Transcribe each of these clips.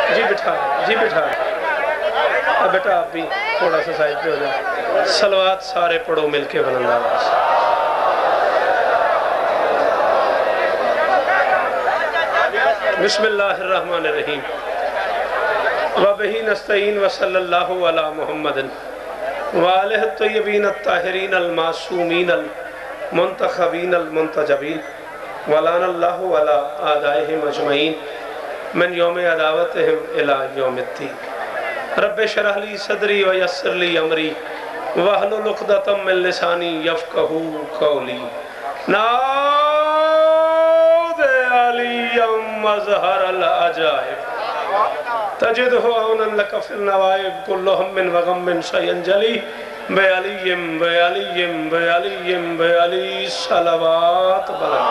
جی بٹھا اب بیٹا آپ بھی تھوڑا سا سائڈ پہ ہو جائے. صلوات سارے پڑھو مل کے بلند آواز. بسم اللہ الرحمن الرحیم. وَبِهِ نَسْتَعِينُ وَصَلَّى اللَّهُ عَلَى مُحَمَّدٍ وَآلِهِ الطَّيِّبِينَ الطَّاهِرِينَ الْمَعْصُومِينَ الْمُنْتَخَبِينَ الْمُنْتَجَبِينَ وَلَعْنَ اللَّهُ عَلَى أَعْدَائِهِمْ أَجْمَعِينَ مِنْ يَوْمِ عَدَاوَتِهِمْ إِلَى يَوْمِ الدِّينِ. رب اشرح لي صدري ويسر لي أمري واحلل عقدة من لساني يفقهوا قولي. نعوذ عليا مظهر العجائب تجده عونا لك في النوائب كل هم وغم سينجلي بعلي صلوات بلند.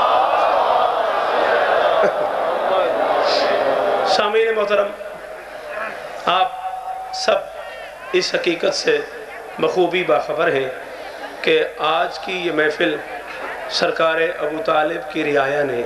سامعین محترم، آپ سب اس حقیقت سے بخوبی باخبر ہیں کہ آج کی یہ محفل سرکار ابو طالب کی رعایا نے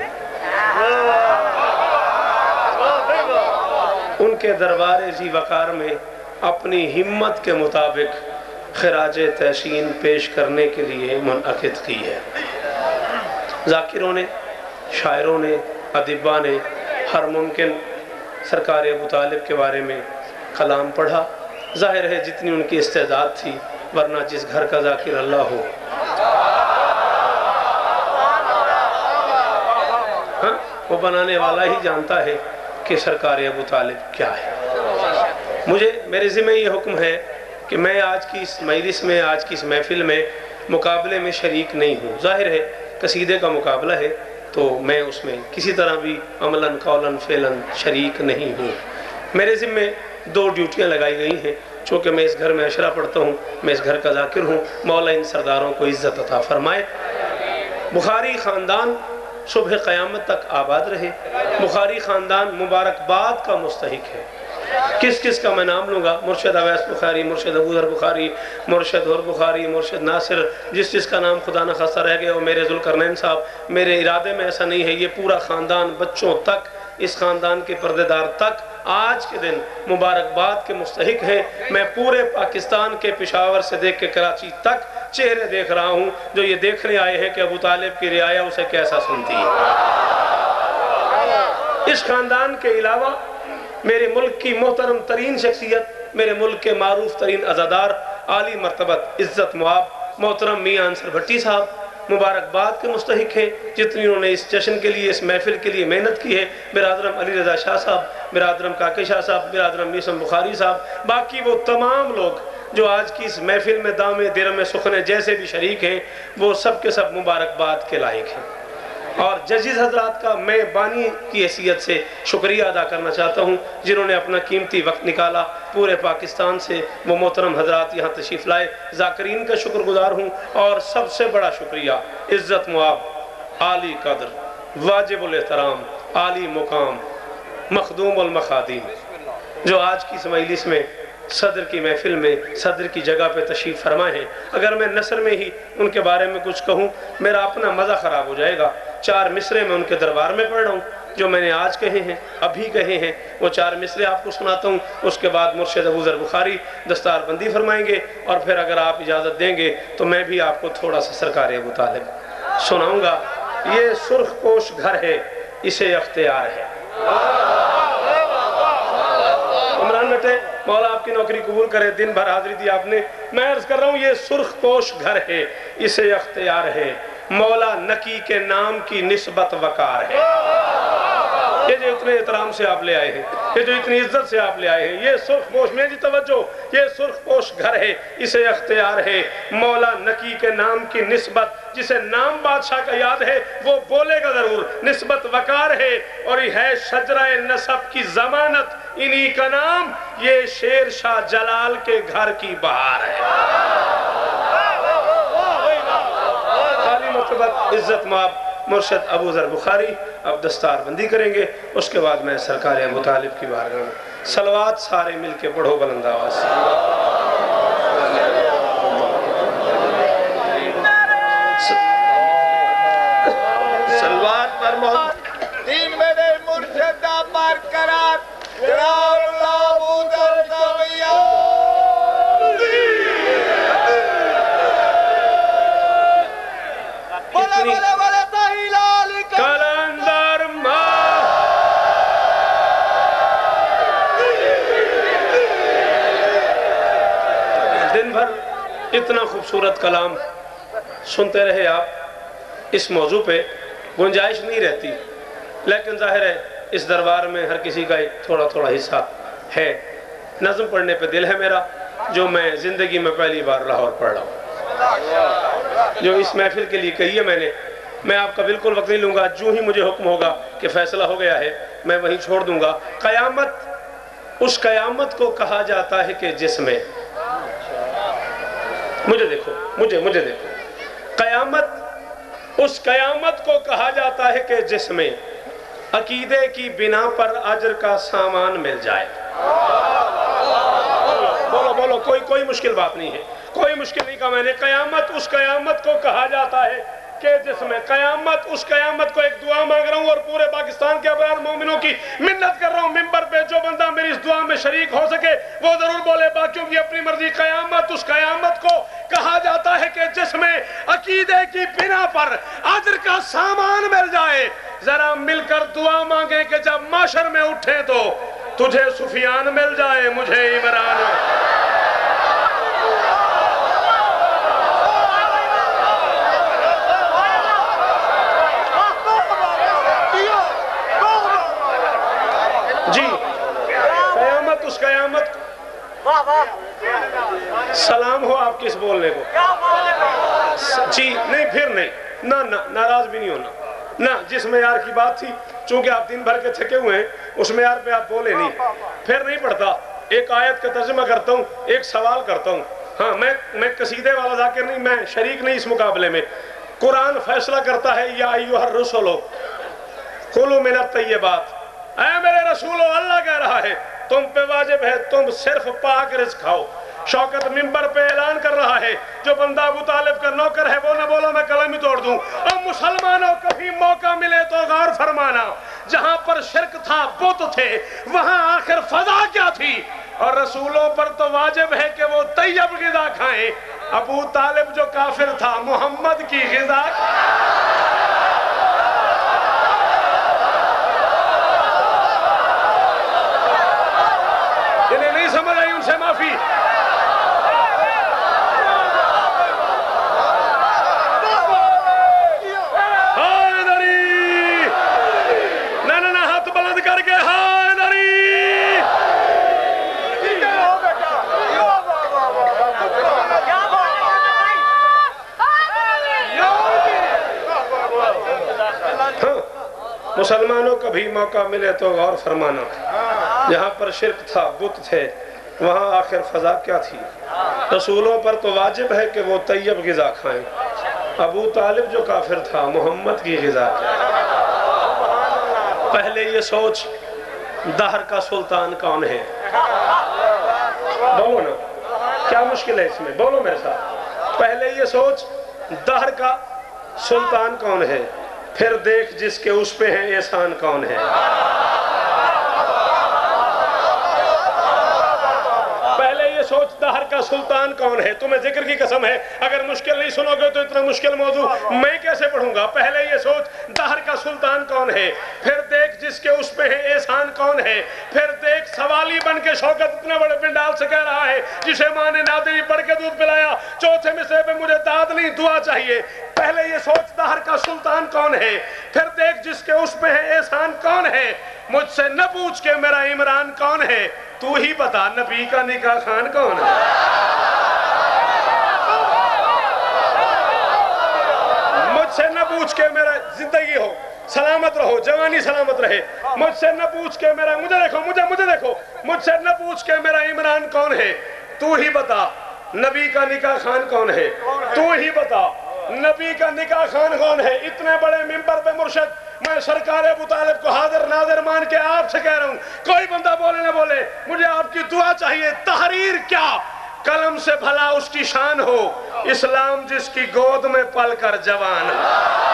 ان کے دربار ذی وقار میں اپنی ہمت کے مطابق خراج تحسین پیش کرنے کے لیے منعقد کی ہے. ذاکروں نے، شاعروں نے، ادیباں نے ہر ممکن سرکار ابو طالب کے بارے میں کلام پڑھا. ظاہر ہے جتنی ان کی استعداد تھی، ورنہ جس گھر کا ذاکر اللہ ہو وہ بنانے والا ہی جانتا ہے کہ سرکار ابو طالب کیا ہے. میرے ذمہ یہ حکم ہے کہ میں آج کی اس مجلس میں، آج کی اس محفل میں مقابلے میں شریک نہیں ہوں. ظاہر ہے قصیدے کا مقابلہ ہے تو میں اس میں کسی طرح بھی عملاً قولاً فعلاً شریک نہیں ہوں. میرے ذمہ 2 ڈیوٹیاں لگائی گئی ہیں. چونکہ میں اس گھر میں عشرہ پڑھتا ہوں، میں اس گھر کا ذاکر ہوں. مولا ان سرداروں کو عزت عطا فرمائے. بخاری خاندان صبح قیامت تک آباد رہے. بخاری خاندان مبارکباد کا مستحق ہے. کس کا میں نام لوں گا؟ مرشد اویس بخاری، مرشد ابو ذر بخاری، مرشد اور بخاری، مرشد ناصر، جس کا نام خدا نہ خواستہ رہ گیا وہ میرے ذوالقرنین صاحب. میرے ارادے میں ایسا نہیں ہے. یہ پورا خاندان، بچوں تک، اس خاندان کے پردے دار تک آج کے دن مبارکباد کے مستحق ہیں. میں پورے پاکستان کے پشاور سے دیکھ کے کراچی تک چہرے دیکھ رہا ہوں جو یہ دیکھنے آئے ہیں کہ ابو طالب کی رعایا اسے کیسا سنتی ہے. اس خاندان کے علاوہ میرے ملک کی محترم ترین شخصیت، میرے ملک کے معروف ترین عزادار، عالی مرتبت عزت مواب محترم میاں انصر بھٹی صاحب مبارکباد کے مستحق ہیں. جتنی انہوں نے اس جشن کے لیے، اس محفل کے لیے محنت کی ہے. برادرم علی رضا شاہ صاحب، برادرم کاکے شاہ صاحب، برادرم میسم بخاری صاحب، باقی وہ تمام لوگ جو آج کی اس محفل میں دامِ درم سخنے جیسے بھی شریک ہیں، وہ سب کے سب مبارکباد کے لائق ہیں. اور ججز حضرات کا میں بانی کی حیثیت سے شکریہ ادا کرنا چاہتا ہوں جنہوں نے اپنا قیمتی وقت نکالا. پورے پاکستان سے وہ محترم حضرات یہاں تشریف لائے. ذاکرین کا شکر گزار ہوں. اور سب سے بڑا شکریہ عزت مواب، عالی قدر، واجب الاحترام، عالی مقام، مخدوم المخادیم، جو آج کی اس مجلس میں صدر کی محفل میں صدر کی جگہ پہ تشریف فرمائے ہیں. اگر میں نثر میں ہی ان کے بارے میں کچھ کہوں میرا اپنا مزہ خراب ہو جائے گا. 4 مصرے میں ان کے دربار میں پڑھ رہا ہوں جو میں نے آج کہے ہیں، ابھی کہے ہیں. وہ 4 مصرے آپ کو سناتا ہوں. اس کے بعد مرشد ابو ذر بخاری دستار بندی فرمائیں گے اور پھر اگر آپ اجازت دیں گے تو میں بھی آپ کو تھوڑا سا سرکار ابو طالب سناؤں گا. یہ سرخ پوش گھر ہے، اسے اختیار ہے. عمران بیٹے مولا آپ کی نوکری قبول کرے. دن بھر حاضری دی آپ نے. میں عرض کر رہا ہوں یہ سرخ پوش گھر ہے، اسے اختیار ہے. مولا نکی کے نام کی نسبت وقار ہے. یہ جو اتنے احترام سے آپ لے آئے ہیں، یہ جو اتنی عزت سے آپ لے آئے ہیں، یہ سرخ پوش، میری توجہ، یہ سرخ پوش گھر ہے، اسے اختیار ہے. مولا نکی کے نام کی نسبت، جسے نام بادشاہ کا یاد ہے وہ بولے گا ضرور. نسبت وقار ہے اور یہ ہے شجرہ نسب کی ضمانت. انہی کا نام یہ شیر شاہ جلال کے گھر کی بہار ہے. عالی مرتبت عزت مآب مرشد ابو ذر بخاری اب دستار بندی کریں گے. اس کے بعد میں سرکار ابو طالب کی بارگاہ میں صلوات سارے مل کے پڑھو بلند آواز سے. صلوات پر محمد دین میرے مرشدہ برقرار اتنا خوبصورت کلام سنتے رہے آپ، اس موضوع پہ گنجائش نہیں رہتی، لیکن ظاہر ہے اس دربار میں ہر کسی کا ایک تھوڑا تھوڑا حصہ ہے۔ نظم پڑھنے پہ دل ہے میرا، جو میں زندگی میں پہلی بار لاہور پڑھ رہا ہوں، جو اس محفل کے لیے کہی ہے میں آپ کا بالکل وقت نہیں لوں گا، جو ہی مجھے حکم ہوگا کہ فیصلہ ہو گیا ہے میں وہیں چھوڑ دوں گا۔ قیامت، اس قیامت کو کہا جاتا ہے کہ جس میں، مجھے دیکھو، مجھے دیکھو، قیامت، اس قیامت کو کہا جاتا ہے کہ جس میں عقیدے کی بنا پر اجر کا سامان مل جائے۔ بولو، کوئی مشکل بات نہیں ہے، کوئی مشکل نہیں کہا میں نے۔ قیامت، اس قیامت کو کہا جاتا ہے کہ جس میں، قیامت، اس قیامت کو، ایک دعا مانگ رہا ہوں اور پورے پاکستان کے ابرار مومنوں کی منت کر رہا ہوں، ممبر پہ جو بندہ میری اس دعا میں شریک ہو سکے وہ ضرور بولے، باقیوں کی اپنی مرضی۔ قیامت، اس قیامت کو کہا جاتا ہے کہ جس میں عقیدے کی بنا پر اجر کا سامان مل جائے۔ ذرا مل کر دعا مانگیں کہ جب معاشر میں اٹھے تو تجھے سفیان مل جائے، مجھے عمران۔ جی، قیامت، اس قیامت، سلام ہو آپ کس بولنے کو؟ جی نہیں، پھر نہیں، نہ ناراض بھی نہیں ہونا، نہ جس معیار کی بات تھی، چونکہ آپ دن بھر کے تھکے ہوئے ہیں، اس معیار پہ آپ بولے نہیں، پھر نہیں پڑھتا۔ ایک آیت کا ترجمہ کرتا ہوں، ایک سوال کرتا ہوں۔ ہاں، میں قصیدے والا ذاکر نہیں، میں شریک نہیں اس مقابلے میں۔ قرآن فیصلہ کرتا ہے، یا ایھا الرسل کلوا من الطیبات، اے میرے رسولو، اللہ کہہ رہا ہے تم پہ واجب ہے تم صرف پاک رزق کھاؤ۔ شوکت ممبر پہ اعلان کر رہا ہے، جو بندہ ابو طالب کا نوکر ہے وہ نہ بولو میں قلم ہی توڑ دوں۔ اور مسلمانوں کبھی موقع ملے تو غور فرمانا، جہاں پر شرک تھا، بت تھے، وہاں آخر فضا کیا تھی؟ اور رسولوں پر تو واجب ہے کہ وہ طیب غذا کھائیں۔ ابو طالب جو کافر تھا، محمد کی غذا انہیں نہیں سمجھ آئی، ان سے معافی۔ نہ ہاتھ بلند کر کے حیدری۔ مسلمانوں کا بھی موقع ملے تو غور فرمانا، جہاں پر شرک تھا، بت تھے، وہاں آخر فضا کیا تھی؟ رسولوں پر تو واجب ہے کہ وہ طیب غذا کھائیں۔ ابو طالب جو کافر تھا، محمد کی غذا کیا؟ پہلے یہ سوچ دہر کا سلطان کون ہے؟ بولو نا، کیا مشکل ہے اس میں؟ بولو میرے ساتھ۔ پہلے یہ سوچ دہر کا سلطان کون ہے، پھر دیکھ جس کے اس پہ ہیں احسان کون ہے۔ پہلے یہ سوچ دہر کا سلطان کون ہے۔ تمہیں ذکر کی قسم ہے، اگر مشکل نہیں سنو گے تو اتنا مشکل موضوع میں کیسے پڑھوں گا؟ پہلے یہ سوچ دہر کا سلطان کون ہے، پھر دیکھ جس کے اس پہ ہے احسان کون ہے، پھر دیکھ سوالی بن کے شوکت اتنے بڑے پنڈال سے کہہ رہا ہے، جسے ماں نے نادری پڑھ کے دودھ پلایا، چوتھے مصرعے پہ مجھے داد نہیں دعا چاہیے۔ پہلے یہ سوچ دہر کا سلطان کون ہے، پھر دیکھ جس کے اس پہ ہے احسان کون ہے۔ مجھ سے نہ پوچھ کے میرا عمران کون ہے، تو ہی بتا نبی کا نکاح خان کون ہے۔ مجھ سے نہ پوچھ کے میرا زندگی ہو، سلامت رہو، جوانی سلامت رہے، مجھ سے نہ پوچھ کے میرا، مجھے دیکھو، مجھ سے نہ پوچھ کے میرا عمران کون ہے، تو ہی بتا نبی کا نکاح خان کون ہے، تو ہی بتا نبی کا نکاح خان کون ہے۔ اتنے بڑے ممبر پہ مرشد، میں سرکار ابو طالب کو حاضر ناظر مان کے آپ سے کہہ رہا ہوں، کوئی بندہ بولے نہ بولے، مجھے آپ کی دعا چاہیے۔ تحریر کیا قلم سے بھلا اس کی شان ہو، اسلام جس کی گود میں پل کر جوان ہو۔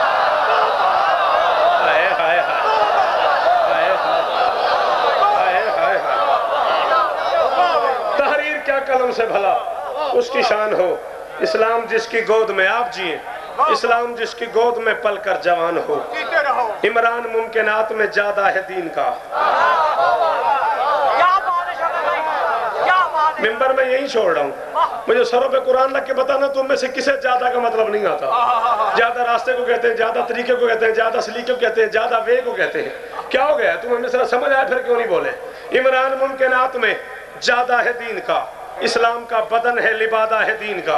تحریر کیا قلم سے بھلا اس کی شان ہو، اسلام جس کی گود میں آپ جئیں، اسلام جس کی گود میں پل کر جوان ہو۔ عمران ممکنات میں زیادہ ہے دین کا۔ ممبر میں یہی چھوڑ رہا ہوں. مجھے سروں پہ قرآن لگ کے بتانا تم میں سے کسے زیادہ کا مطلب نہیں آتا. زیادہ راستے کو کہتے ہیں, زیادہ طریقے کو کہتے ہیں, زیادہ سلیقے کو کہتے ہیں, زیادہ وے کو کہتے ہیں. کیا ہو گیا تم ہمیں ذرا سمجھ آیا پھر کیوں نہیں بولے؟ عمران ممکنات میں زیادہ ہے دین کا, اسلام کا بدن ہے لبادہ ہے دین کا.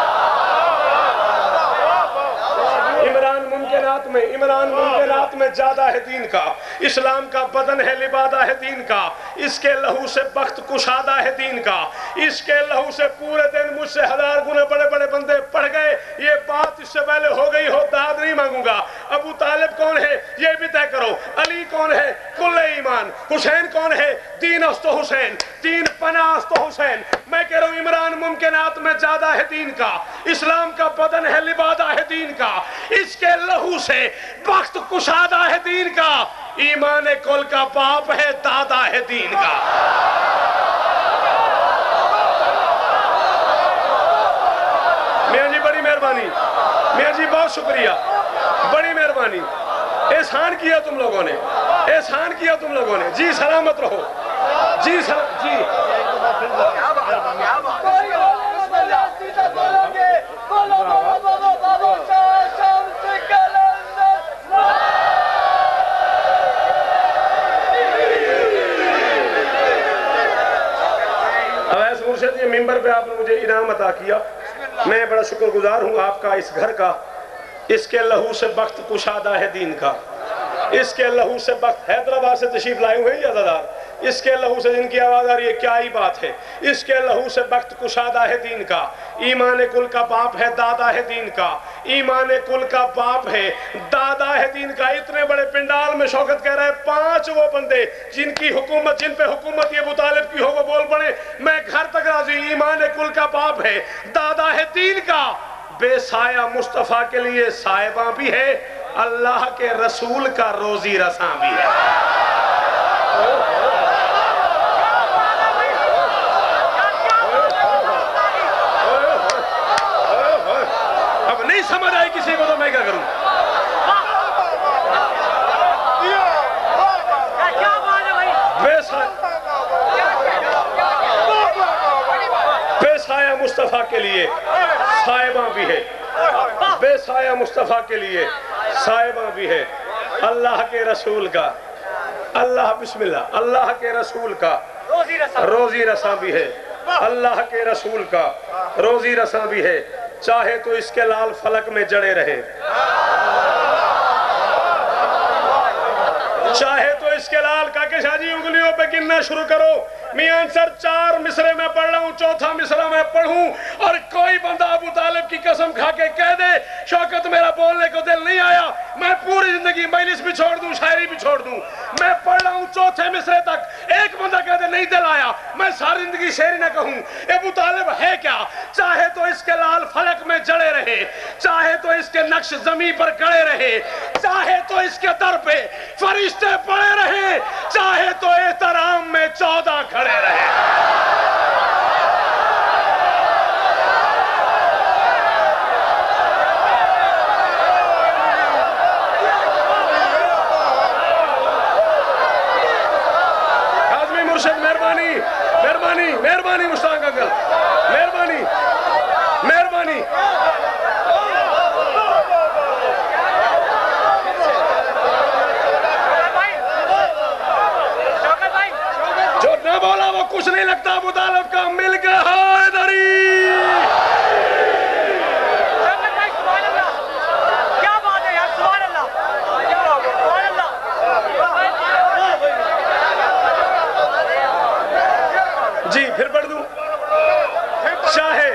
عمران ممکنات میں زیادہ ہے دین کا, اسلام کا بدن ہے لبادہ ہے دین کا. اس کے لہو سے بخت کشادہ ہے دین کا. اس کے لہو سے پورے دن مجھ سے 1000 گنے بڑے بڑے بندے پڑھ گئے. یہ بات اس سے پہلے ہو گئی ہو, داد نہیں مانگوں گا. ابو طالب کون ہے یہ بھی طے کرو. علی کون ہے کل ایمان. حسین کون ہے دین است و حسین, دین پناہ است و حسین. میں کہہ رہا ہوں عمران ممکنات میں زیادہ ہے دین کا, اسلام کا بدن ہے لبادہ ہے دین کا. اس کے لہو سے بخت کشادہ ہے دین کا. ایمان کل کا باپ ہے دادا ہے دین کا. میاں جی بڑی مہربانی, میاں جی بہت شکریہ, بڑی مہربانی. احسان کیا تم لوگوں نے, احسان کیا تم لوگوں نے. جی سلامت رہو. جی جی اویس مرشد, یہ ممبر پہ آپ نے مجھے انعام عطا کیا, میں بڑا شکر گزار ہوں آپ کا, اس گھر کا. اس کے لہو سے بخت کشادہ ہے دین کا. اس کے لہو سے بخت, حیدرآباد سے تشریف لائے ہوئے ہیں یہ عزادار. اس کے لہو سے جن کی آواز آ رہی ہے کیا ہی بات ہے. اس کے لہو سے بخت کشادہ ہے دین کا. ایمان کل کا باپ ہے دادا ہے دین کا. ایمان کل کا باپ ہے دادا ہے دین کا. اتنے بڑے پنڈال میں شوکت کہہ رہا ہے 5 وہ بندے جن کی حکومت, جن پہ حکومت یہ ابو طالب کی ہو وہ بول پڑے. میں گھر تک راضی. ایمان کل کا باپ ہے دادا ہے دین کا. بے سایہ مصطفیٰ کے لیے صاحبہ بھی ہے, اللہ کے رسول کا روزی رساں بھی ہے. اب نہیں سمجھ آئی کسی کو تو میں کیا کروں. بے سایہ مصطفیٰ کے لیے صاحبہ بھی ہے, بے سایہ مصطفیٰ کے لیے صاحبہ بھی ہے. اللہ کے رسول کا, اللہ بسم اللہ, اللہ کے رسول کا روزی رساں بھی ہے. اللہ کے رسول کا روزی رساں بھی ہے. چاہے تو اس کے لال فلک میں جڑے رہے, چاہے تو اس کے لال کا کہ شاہ جی انگلیوں پہ گننا شروع کرو. میاں سر 4 مصرے میں پڑھ رہا ہوں, 4تھا مصرہ میں پڑھوں اور کوئی بندہ ابو طالب کی قسم کھا کے کہہ دے شوکت میرا بولنے کو دل نہیں آیا, میں پوری زندگی مجلس بھی چھوڑ دوں, شاعری بھی چھوڑ دوں. میں پڑھ رہا ہوں 4تھے مصرے تک, ایک بندہ کہہ دے نہیں دل آیا, میں ساری زندگی شاعری نہ کہوں. ابو طالب ہے کیا؟ چاہے تو اس کے لال فلک میں جڑے رہے, چاہے تو اس کے نقش زمین پر کڑے رہے, چاہے تو اس کے در پہ فرشتے پڑے رہے, چاہے تو احترام میں 14 کھڑے رہے. کاظمی مرشد مہربانی, مہربانی, مہربانی مشتاق انکل, مہربانی, مہربانی. جو نہ بولا وہ کچھ نہیں لگتا. ابو طالب کا مل کے حیدری. کیا بات ہے یار, سبحان اللہ, سبحان اللہ. جی پھر پڑھ دوں. چاہے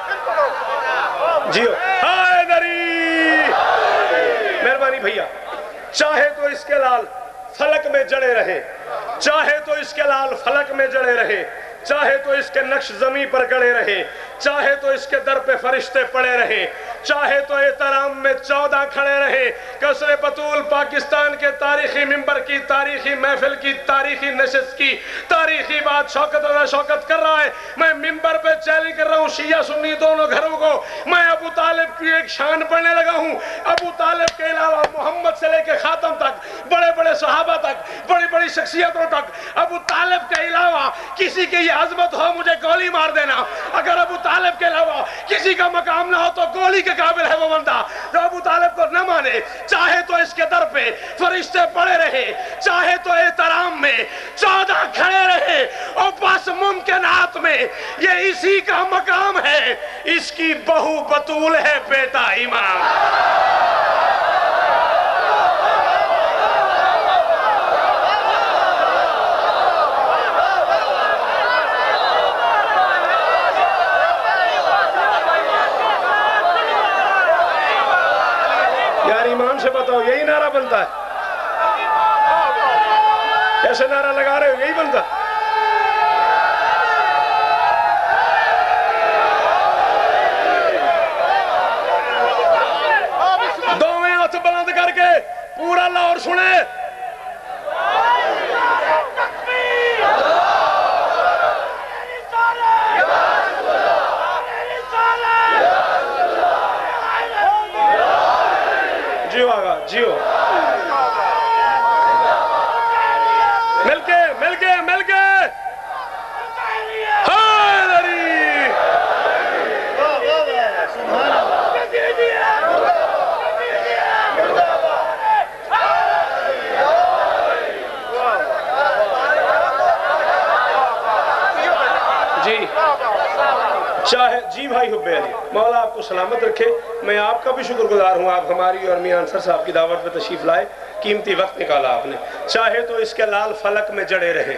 جی حیدری, مہربانی بھیا. چاہے تو اس کے لال فلک میں جڑے رہے, چاہے تو اس کے لال فلک میں جڑے رہے, چاہے تو اس کے نقش زمین پر گڑے رہے, چاہے تو اس کے در پہ فرشتے پڑے رہے, چاہے تو احترام میں 14 کھڑے رہے. قصر بطول پاکستان کے تاریخی ممبر کی تاریخی محفل کی تاریخی نشست کی تاریخی بات شوکت رضا شوکت کر رہا ہے. میں ممبر پہ چیلنج کر رہا ہوں شیعہ سنی دونوں گھروں کو. میں ابو طالب کی ایک شان پڑھنے لگا ہوں. ابو طالب کے علاوہ محمد سے لے کے خاتم تک, بڑے بڑے صحابہ تک, بڑی بڑی शख्सियतों तक अबू तालिब के अलावा किसी की ये अजमत हो मुझे गोली मार देना। अगर अबू तालिब के अलावा किसी का मकाम ना हो तो गोली के काबिल है वो बंदा जो अबू तालिब को न माने। चाहे तो इसके दर पे फरिश्ते पड़े रहे, चाहे तो एहतराम में 14 खड़े रहे, और बस मुमकिनात में ये इसी का मकाम है। इसकी बहू बतूल है, बेटा इमाम। यार इमाम से बताओ यही नारा बनता है? कैसे नारा लगा रहे हो? यही बनता? दोवें हाथ बुलंद करके पूरा लाहौर सुने। जियो आगा जियो, मिलके मिलके मिलके जी चाहे जी भाई हुब्बे अली, मौला आपको सलामत रखे। मैं आपका भी शुक्रगुजार हूँ, आप हमारी और मियां अंसर साहब की दावत पे तशरीफ लाए, कीमती वक्त निकाला आपने। चाहे तो इसके लाल फलक में जड़े रहे,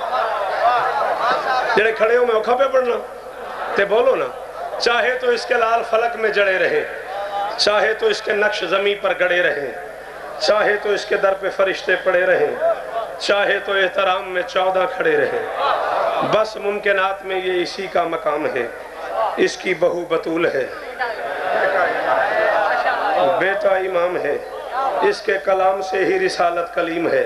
जड़े खड़े हो मैं औखा पे पढ़ना ते बोलो ना। चाहे तो इसके लाल फलक में जड़े रहे, चाहे तो इसके नक्श ज़मीं पर गड़े रहे, चाहे तो इसके दर पे फरिश्ते पड़े रहे, चाहे तो एहतराम में 14 खड़े रहे, बस मुमकिनात में ये इसी का मकाम है। इसकी बहू बतूल है, बेटा इमाम है, इसके कलाम से ही रिसालत कलीम है।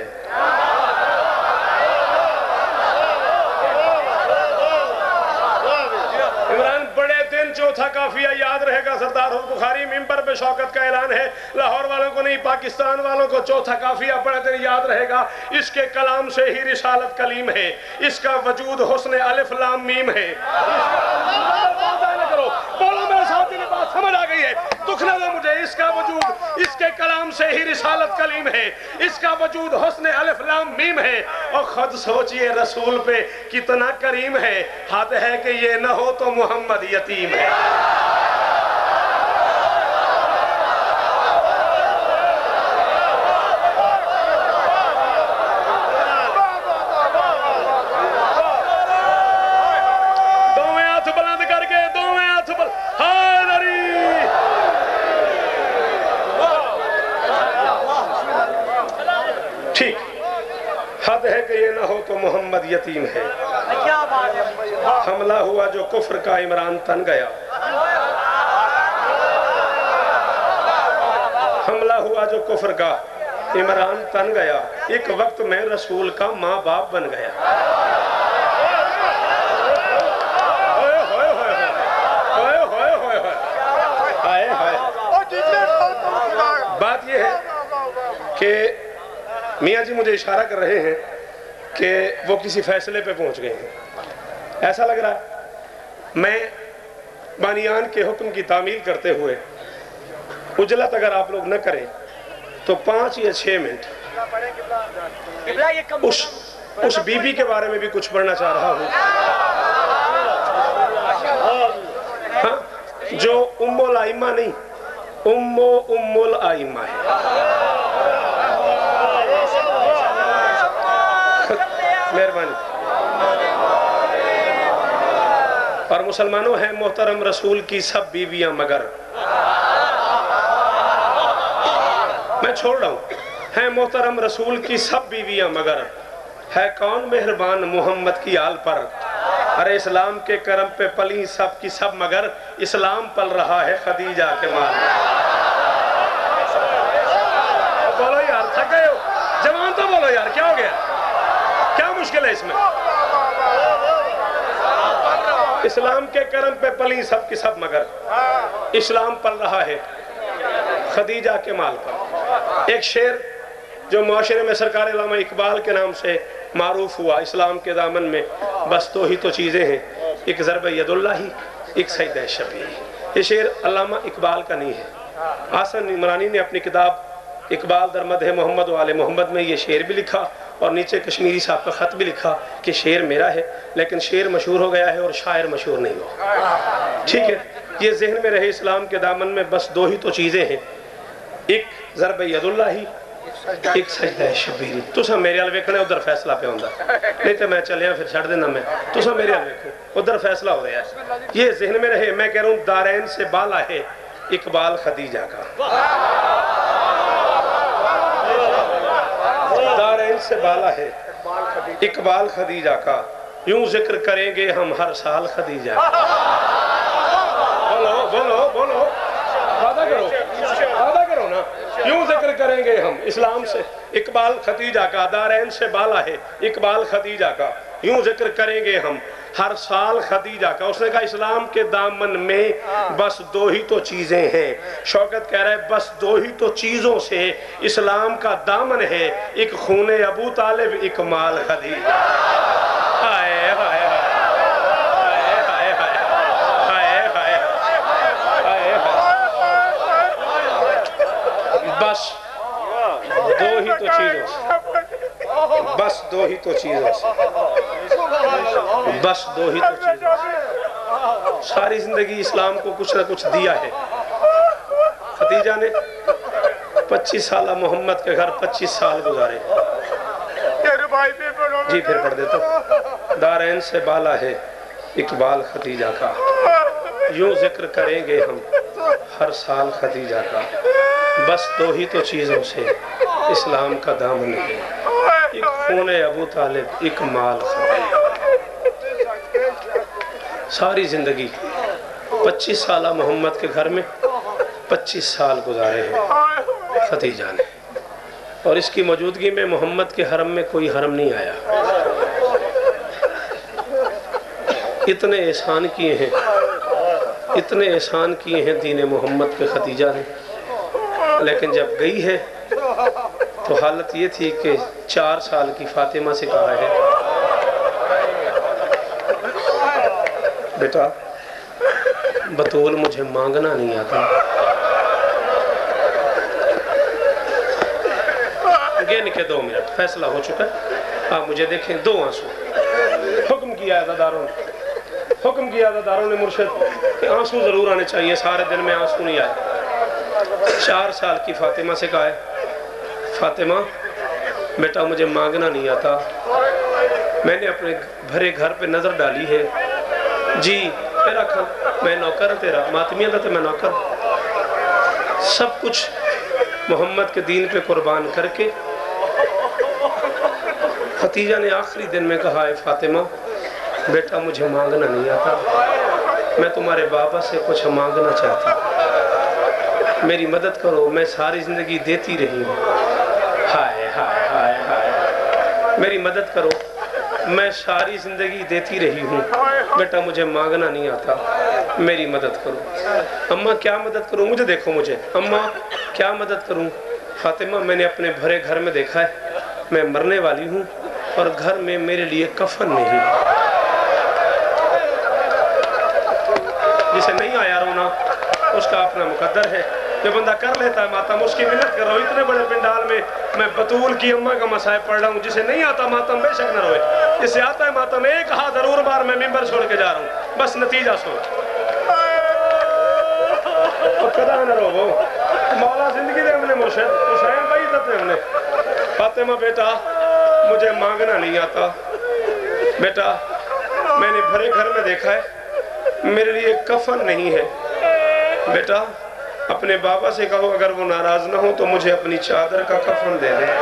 इमरान बड़े दिन चौथा काफिया याद रहेगा। सरदार बुखारी मिंबर पे शौकत का ऐलान है, लाहौर वालों को नहीं पाकिस्तान वालों को चौथा काफिया बड़े दिन याद रहेगा। इसके कलाम से ही रिसालत कलीम है, इसका वजूद हुस्न अलिफ लाम मीम है। बोलो मेरे साथ, इन्हें बात समझ आ गई है? दुख न दो मुझे। इसका वजूद इसके कलाम से ही रिसालत कलीम है, इसका वजूद हुस्न अलिफ लाम मीम है। और खुद सोचिए रसूल पे कितना करीम है, हद है कि ये न हो तो मोहम्मद यतीम है। ठीक, हद है कि ये ना हो तो मोहम्मद यतीम है। क्या बात है? हमला हुआ जो कुफ्र का इमरान तन गया, हमला हुआ जो कुफ्र का इमरान तन गया, एक वक्त में रसूल का माँ बाप बन गया। बात यह है कि मियाँ जी मुझे इशारा कर रहे हैं कि वो किसी फैसले पे पहुंच गए हैं। ऐसा लग रहा है मैं बानियान के हुक्म की तामील करते हुए उजलत अगर आप लोग न करें तो 5 या 6 मिनट उस बीबी के बारे में भी कुछ पढ़ना चाह रहा हूँ, हाँ, जो उम्मुल आइम्मा नहीं, उम्मुल आइम्मा है। मेहरबानी। और मुसलमानों हैं मोहतरम रसूल की सब बीवियां मगर, मैं छोड़ रहा हूं, हैं मोहतरम रसूल की सब बीवियां मगर, है कौन मेहरबान मोहम्मद की आल पर। अरे इस्लाम के करम पे पली सब की सब मगर, इस्लाम पल रहा है खदीजा के माल। बोलो यार, थक गए हो? जवान तो बोलो यार, क्या हो गया? क्या मुश्किल है इसमें? इस्लाम के करम पे पली सब की सब मगर, इस्लाम पल रहा है खदीजा के माल पर। एक शेर جو معاشرے میں سرکار علامہ اقبال کے نام سے معروف ہوا اسلام کے دامن میں، بس دو ہی تو چیزیں ہیں، ایک ضرب ید اللہ، ایک سجدہ شبیہ۔ یہ شعر علامہ اقبال کا نہیں ہے، حسن عمرانی نے اپنی کتاب اقبال در مدح محمد و آل محمد میں یہ شعر بھی لکھا، اور نیچے کشمیری صاحب کا خط بھی لکھا کہ شعر میرا ہے، لیکن شعر مشہور ہو گیا ہے اور شاعر مشہور نہیں ہو۔ ٹھیک ہے، یہ ذہن میں رہے، اسلام کے دامن میں بس دو ہی تو چیزیں ہیں، ایک ضرب ید اللہ، ایک سجدہ شبیر۔ تسا میرے حال ویکھنا ادھر فیصلہ پہ ہوندا، نہیں تو میں چلیا پھر چھڑ دینا، میں تسا میرے حال ویکھو ادھر فیصلہ ہو رہا ہے، یہ ذہن میں رہے۔ میں کہہ رہا ہوں دارین سے بالا ہے اقبال خدیجہ کا، دارین سے بالا ہے اقبال خدیجہ کا، یوں ذکر کریں گے ہم ہر سال خدیجہ کا۔ بولو بولو بولو، وعدہ کرو نا، یوں ذکر کریں گے ہم اسلام سے اقبال خدیجہ کا، دارین سے بالا ہے اقبال خدیجہ کا، یوں ذکر کریں گے ہم ہر سال خدیجہ کا۔ اس نے کہا اسلام کے دامن میں بس دو ہی تو چیزیں ہیں، شوکت کہہ رہا ہے بس دو ہی تو چیزوں سے اسلام کا دامن ہے، ایک خون ابو طالب، ایک مال خدیجہ۔ ہائے ہائے بس دو ہی تو چیزوں سے، بس دو ہی تو چیزوں سے، بس دو ہی تو چیزوں سے۔ ساری زندگی اسلام کو کچھ نہ کچھ دیا ہے۔ خدیجہ نے 25 سالہ محمد کے گھر 25 سال گزارے۔ جی پھر پڑھ دیتا ہوں، دارین سے بالا ہے اقبال خدیجہ کا، یوں ذکر کریں گے ہم ہر سال خدیجہ کا، بس دو ہی تو چیزوں سے اسلام کا دامن ہے، ایک خون ابو طالب، ایک مال خدیجہ۔ ساری زندگی 25 سالہ محمد کے گھر میں 25 سال گزارے ہیں خدیجہ نے، اور اس کی موجودگی میں محمد کے حرم میں کوئی حرم نہیں آیا۔ اتنے احسان کیے ہیں، اتنے احسان کیے ہیں دین محمد پہ خدیجہ نے، لیکن جب گئی ہے تو حالت یہ تھی کہ 4 سال کی فاطمہ سے کہا ہے بیٹا بطول مجھے مانگنا نہیں آتا، گن کے 2 منٹ، فیصلہ ہو چکا ہے، آپ مجھے دیکھیں 2 آنسو۔ حکم کیا عزاداروں نے مرشد کہ آنسو ضرور آنے چاہیے، سارے دن میں آنسو نہیں آئے۔ 4 سال کی فاطمہ سے کہا ہے فاطمہ بیٹا مجھے مانگنا نہیں آتا، میں نے اپنے بھرے گھر پہ نظر ڈالی ہے، جی میرا کھا میں نوکر تیرا، ماتمیہ تھا میں نوکر، سب کچھ محمد کے دین پہ قربان کر کے۔ خدیجہ نے آخری دن میں کہا ہے فاطمہ بیٹا مجھے مانگنا نہیں آتا، میں تمہارے بابا سے کچھ مانگنا چاہتی ہوں، میری مدد کرو، میں ساری زندگی دیتی رہی ہوں، ہائے ہائے ہائے ہائے، میری مدد کرو، میں ساری زندگی دیتی رہی ہوں، بیٹا مجھے مانگنا نہیں آتا، میری مدد کرو۔ اماں کیا مدد کروں؟ مجھے دیکھو مجھے، اماں کیا مدد کروں؟ فاطمہ میں نے اپنے بھرے گھر میں دیکھا ہے میں مرنے والی ہوں اور گھر میں میرے لیے کفن نہیں، جسے نہیں آیا رونا اس کا اپنا مقدر ہے، جو بندہ کر لیتا ہے ماتم اس کی منت کر رہا ہوں، اتنے بڑے پنڈال میں بطول کی اماں کا مسائب پڑھ رہا ہوں، جسے نہیں آتا ماتم بے شک نہ روئے، جسے آتا ہے ماتم ایک ہاتھ ضرور بار میں ممبر چھوڑ کے جا رہا ہوں، بس نتیجہ سو قدر نہ رو وہ مولا زندگی دے ہم نے مرشد حسین بھائی عزت نے ہم نے فاطمہ بیٹا مجھے مانگنا نہیں آتا، بیٹا میں نے بھرے گھر میں دیکھا ہے میرے لیے کفن نہیں ہے، بیٹا اپنے بابا سے کہو اگر وہ ناراض نہ ہو تو مجھے اپنی چادر کا کفن دے دے،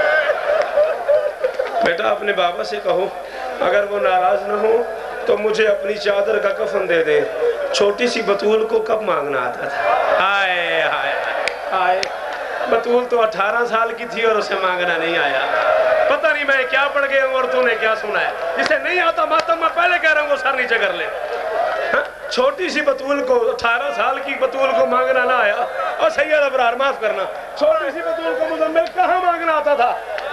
بیٹا اپنے بابا سے کہو اگر وہ ناراض نہ ہو تو مجھے اپنی چادر کا کفن دے دے۔ چھوٹی سی بطول کو کب مانگنا آتا تھا؟ آئے آئے آئے، بطول تو 18 سال کی تھی اور اسے مانگنا نہیں آیا، پتہ نہیں میں کیا پڑھ گیا ہوں اور تو نے کیا سنا ہے، جسے نہیں آتا ماتم میں پہلے کہہ رہا ہوں وہ سر نیچے کر لے۔ چھوٹی سی بطول کو 18 سال کی بطول کو مانگنا نہ آیا، اور سید ابرار معاف کرنا چھوٹی سی بطول کو مزمل کہاں مانگنا آتا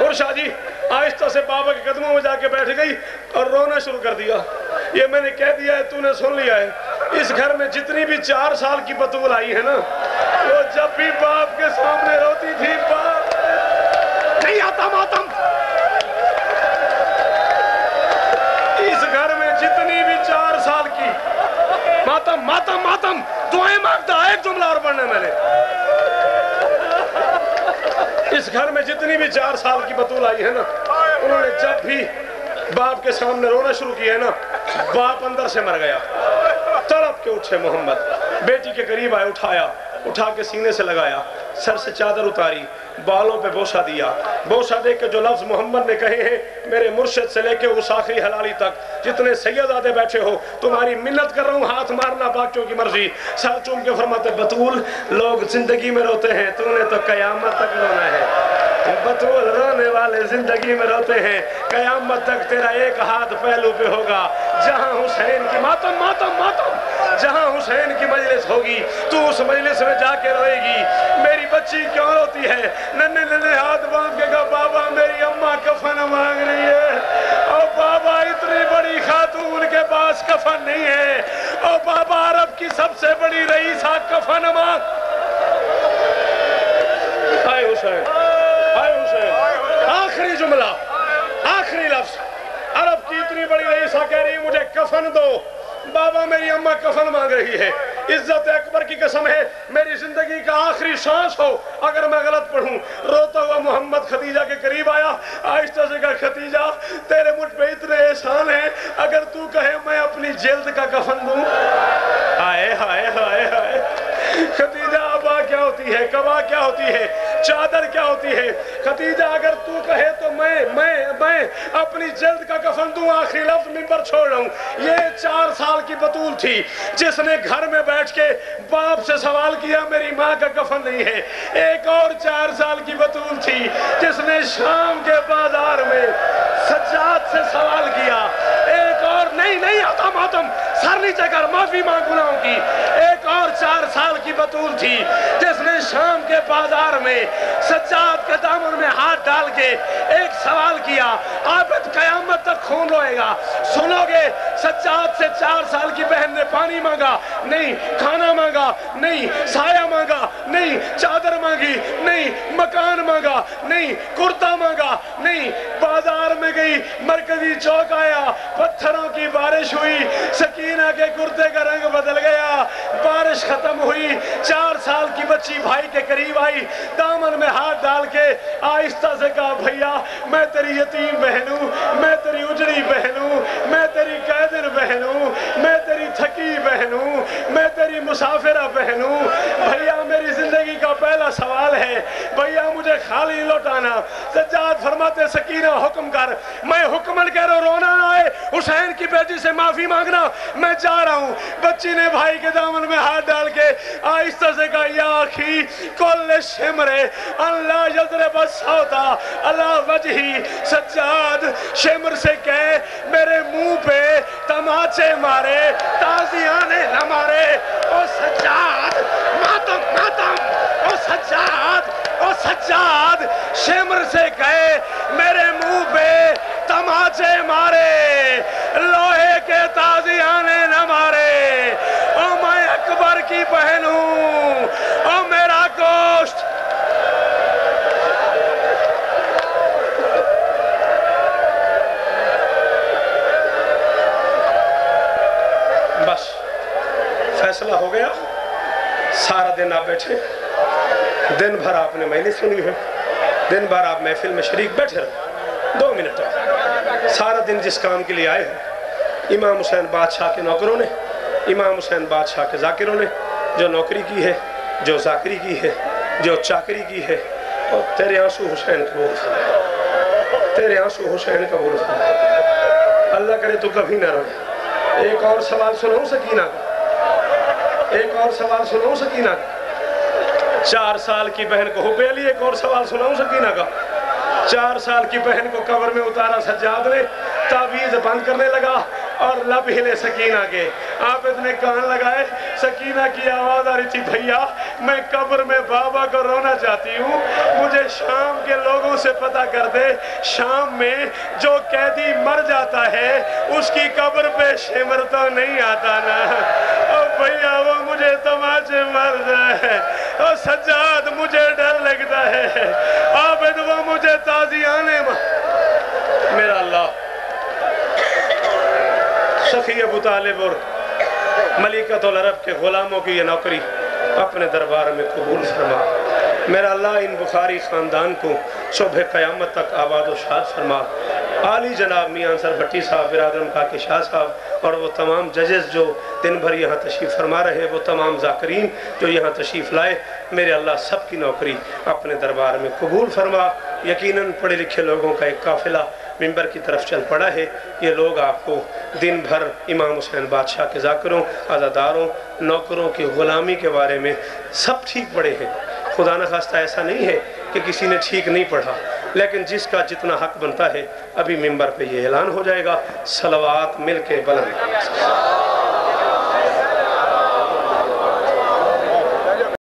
شاہ جی آہستہ سے بابا کے قدموں میں جا کے بیٹھ گئی اور رونا شروع کر دیا. یہ میں نے کہہ دیا ہے، تو نے سن لیا ہے. اس گھر میں جتنی بھی 4 سال کی بطول آئی ہے نا، وہ جب بھی باپ کے سامنے روتی تھی، باپ نہیں آتا ماتم. اس گھر میں جتنی بھی 4 سال کی ماتم ماتم ماتم دعائیں مانگتا. ایک جملہ اور پڑھنا میں نے. اس گھر میں جتنی بھی 4 سال کی بطول آئی ہے نا، انہوں نے جب بھی باپ کے سامنے رونا شروع کیا ہے نا، باپ اندر سے مر گیا. تڑپ کے اٹھے محمد، بیٹی کے قریب آئے، اٹھا کے سینے سے لگایا، سر سے چادر اتاری، بالوں پہ بوسہ دیا. بوسہ دے کے جو لفظ محمد نے کہے ہیں، میرے مرشد سے لے کے اس آخری حلالی تک جتنے سیدادے بیٹھے ہو، تمہاری منت کر رہا ہوں، ہاتھ مارنا باقیوں کی مرضی. سر چوم کے فرماتے بطول لوگ زندگی میں روتے ہیں، تو نے تو قیامت تک رونا ہے. بطول رونے والے زندگی میں روتے ہیں، قیامت تک تیرا ایک ہاتھ پہلو پہ ہوگا. جہاں حسین کی ماتم ماتم ماتم جہاں حسین کی مجلس ہوگی، تو اس مجلس میں جا کے روئے گی. میری بچی کیوں روتی ہے؟ ننے ننے ہاتھ باندھ کے کہا بابا میری اماں کفن مانگ رہی ہے. اور بابا اتنی بڑی خاتون کے پاس کفن نہیں ہے. اور بابا عرب کی سب سے بڑی رئیسہ کفن مانگ. آئے حسین، آئے حسین. آخری جملہ، آخری لفظ. عرب کی اتنی بڑی رئیسہ کہہ رہی ہے مجھے کفن دو. بابا میری اماں کفن مانگ رہی ہے. عزت اکبر کی قسم ہے، میری زندگی کا آخری سانس ہو اگر میں غلط پڑھوں. روتا ہوا محمد خدیجہ کے قریب آیا، آہستہ سے کہا خدیجہ تیرے مجھ پہ اتنے احسان ہیں، اگر تو کہے میں اپنی جلد کا کفن دوں. ہائے ہائے ہائے ہائے. خدیجہ ابا کیا ہوتی ہے، کبا کیا ہوتی ہے، چادر کیا ہوتی ہے. خدیجہ اگر تو کہے تو میں اپنی جلد کا کفن دوں. آخری لفظ منبر چھوڑ رہا ہوں. یہ 4 سال کی بطول تھی جس نے گھر میں بیٹھ کے باپ سے سوال کیا میری ماں کا کفن نہیں ہے. ایک اور 4 سال کی بطول تھی جس نے شام کے بازار میں سجاد سے سوال کیا. ایک اور نہیں آتا ماتم، سر نیچے کر، معافی مانگ گناہوں کی. ایک اور 4 سال کی بطول تھی جس نے شام کے بازار میں سجاد کے دامن میں ہاتھ ڈال کے ایک سوال کیا. عابد قیامت تک خون روئے گا. سنو گے سجاد سے 4 سال کی بہن نے پانی مانگا نہیں، کھانا مانگا نہیں، سایہ مانگا نہیں، چادر مانگی نہیں، مکان مانگا نہیں، کرتا مانگا نہیں. بازار میں گئی، مرکزی چوک آیا، پتھروں کی بارش ہوئی، سکینہ کے کرتے کا رنگ بدل گیا. بارش ختم ہوئی، 4 سال کی بچی بھائی کے قریب آئی، دامن میں ہاتھ ڈال کے آہستہ سے کہا بھیا میں تیری یتیم بہن ہوں، میں تیری اجڑی بہن ہوں، میں تیری قیدر بہن ہوں، میں تیری تھکی بہن ہوں، میں تیری مسافرہ بہن ہوں. بھیا میری زندگی کا پہلا سوال ہے، بھیا مجھے خالی لوٹانا. سجاد فرماتے سکینہ حکم کر. میں حکمن کہہ رہا ہوں رونا نہ آئے، حسین کی بیٹی سے معافی مانگنا، میں جا رہا ہوں. بچی نے بھائی کے دامن میں ہاتھ ڈال کے آہستہ سے کہا یا اخی کل شمرے اللہ یضرب الصوتا اللہ وجہی. سجاد شمر سے کہے میرے منہ پہ تماچے مارے، تازیانے نہ مارے. او سجاد ماتم ماتم، او سجاد، او سجاد شمر سے کہے میرے منہ پہ تماچے مارے، لوہے کے تازیانے نہ مارے. او میں اکبر کی بہن ہوں، او میرا گوشت. بس فیصلہ ہو گیا. سارا دن آپ بیٹھے، دن بھر آپ نے مجلس سنی ہے، دن بھر آپ محفل میں شریک بیٹھے رہے. 2 منٹ سارا دن جس کام کے لیے آئے ہیں، امام حسین بادشاہ کے نوکروں نے، امام حسین بادشاہ کے ذاکروں نے جو نوکری کی ہے، جو ذاکری کی ہے، جو چاکری کی ہے. اور تیرے آنسو حسین قبول فرما، تیرے آنسو حسین قبول فرما. اللہ کرے تو کبھی نہ روئے. ایک اور سوال سناؤں سکینہ کا، ایک اور سوال سناؤں سکینہ کا. 4 سال کی بہن کو حب علی. ایک اور سوال سناؤں سکینہ کا. 4 سال کی بہن کو قبر میں اتارا سجاد نے، تعویذ بند کرنے لگا اور لب ہلے سکینہ کے. آپ اتنے کان لگائے، سکینہ کی آواز آ رہی تھی بھیا میں قبر میں بابا کو رونا چاہتی ہوں، مجھے شام کے لوگوں سے پتہ کر دے، شام میں جو قیدی مر جاتا ہے اس کی قبر پہ شمر تو نہیں آتا نا؟ او بھیا وہ مجھے تماچے مار رہا ہے، او سجاد مجھے ڈر لگتا ہے، عابد وہ مجھے تازیانے میرا اللہ سخی ابو طالب اور ملکۃ العرب کے غلاموں کی یہ نوکری اپنے دربار میں قبول فرما۔ میرا اللہ ان بخاری خاندان کو صبح قیامت تک آباد و شاد فرما۔ عالی جناب میاں انصر بھٹی صاحب، برادر مکاکی شاہ صاحب اور وہ تمام ججز جو دن بھر یہاں تشریف فرما رہے، وہ تمام ذاکرین جو یہاں تشریف لائے، میرے اللہ سب کی نوکری اپنے دربار میں قبول فرما۔ یقیناً پڑھے لکھے لوگوں کا ایک قافلہ ممبر کی طرف چل پڑا ہے۔ یہ لوگ آپ کو دن بھر امام حسین بادشاہ کے ذاکروں، عزاداروں، نوکروں کی غلامی کے بارے میں سب ٹھیک پڑھے ہیں۔ خدا نخواستہ ایسا نہیں ہے کہ کسی نے ٹھیک نہیں پڑھا، لیکن جس کا جتنا حق بنتا ہے ابھی ممبر پہ یہ اعلان ہو جائے گا۔ صلوات مل کے بلند